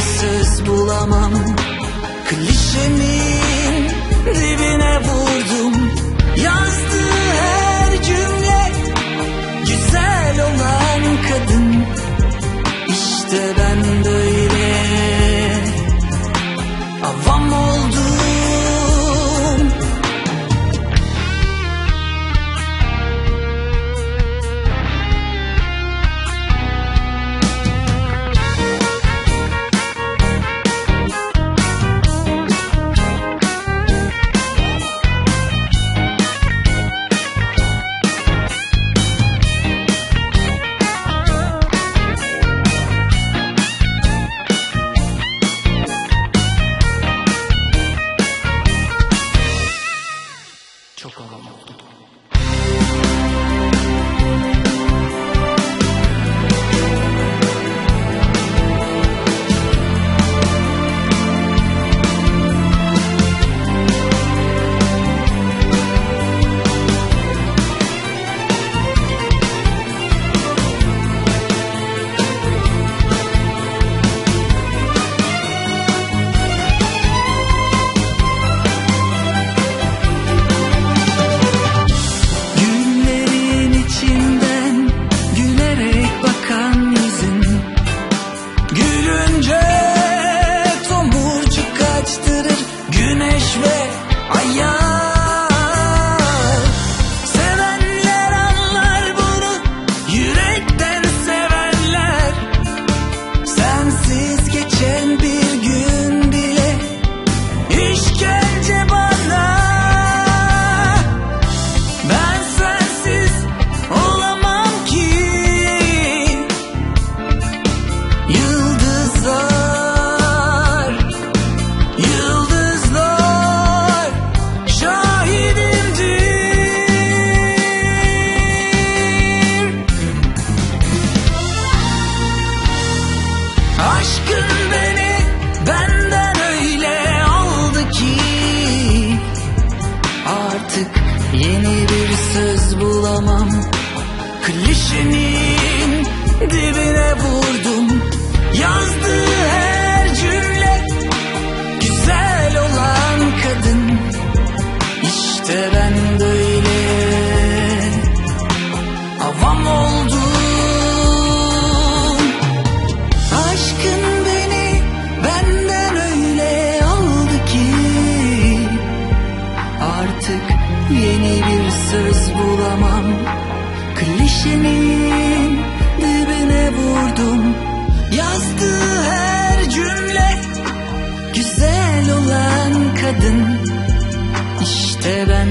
söz bulamam. Klişenin dibine vurdum. Yazdığı her cümle güzel olan kadın. İşte ben böyle avam oldum. Çok avam oldum. Güneş ve ayar, sevenler anlar bunu, yürekten sevenler. Sensiz geçen bir gün bile işkence bana. Ben sensiz olamam ki. Yıldızlar aşkın beni benden öyle aldı ki artık yeni bir söz bulamam. Klişenin dibine vurdum. Yazdığı her cümle güzel olan kadın. İşte ben böyle avam oldum. Artık yeni bir söz bulamam. Klişenin dibine vurdum. Yazdığı her cümle güzel olan kadın. İşte ben